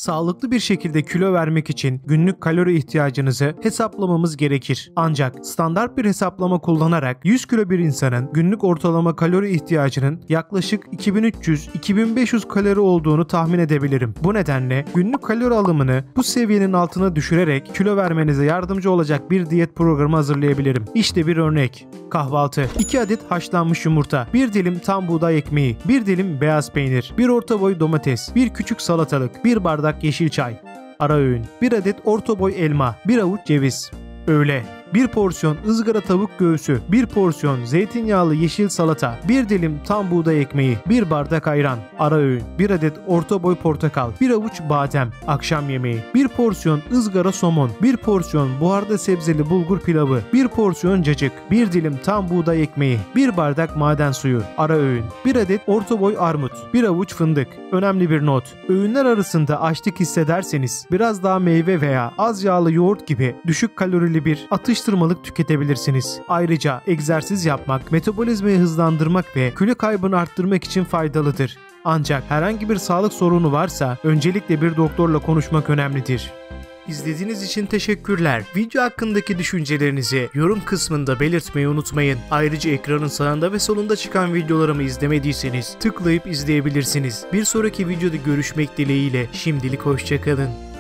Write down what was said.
Sağlıklı bir şekilde kilo vermek için günlük kalori ihtiyacınızı hesaplamamız gerekir. Ancak standart bir hesaplama kullanarak 100 kilo bir insanın günlük ortalama kalori ihtiyacının yaklaşık 2300-2500 kalori olduğunu tahmin edebilirim. Bu nedenle günlük kalori alımını bu seviyenin altına düşürerek kilo vermenize yardımcı olacak bir diyet programı hazırlayabilirim. İşte bir örnek. Kahvaltı: 2 adet haşlanmış yumurta, 1 dilim tam buğday ekmeği, 1 dilim beyaz peynir, 1 orta boy domates, 1 küçük salatalık, 1 bardak yeşil çay. Ara öğün: 1 adet orta boy elma, 1 avuç ceviz. Öğle: 1 porsiyon ızgara tavuk göğsü, 1 porsiyon zeytinyağlı yeşil salata, 1 dilim tam buğday ekmeği, 1 bardak ayran. Ara öğün: 1 adet orta boy portakal, 1 avuç badem. Akşam yemeği: 1 porsiyon ızgara somon, 1 porsiyon buharda sebzeli bulgur pilavı, 1 porsiyon cacık, 1 dilim tam buğday ekmeği, 1 bardak maden suyu. Ara öğün: 1 adet orta boy armut, 1 avuç fındık. Önemli bir not: öğünler arasında açlık hissederseniz biraz daha meyve veya az yağlı yoğurt gibi düşük kalorili bir atıştırmalık tüketebilirsiniz. Ayrıca egzersiz yapmak, metabolizmayı hızlandırmak ve kilo kaybını arttırmak için faydalıdır. Ancak herhangi bir sağlık sorunu varsa öncelikle bir doktorla konuşmak önemlidir. İzlediğiniz için teşekkürler. Video hakkındaki düşüncelerinizi yorum kısmında belirtmeyi unutmayın. Ayrıca ekranın sağında ve solunda çıkan videolarımı izlemediyseniz tıklayıp izleyebilirsiniz. Bir sonraki videoda görüşmek dileğiyle şimdilik hoşça kalın.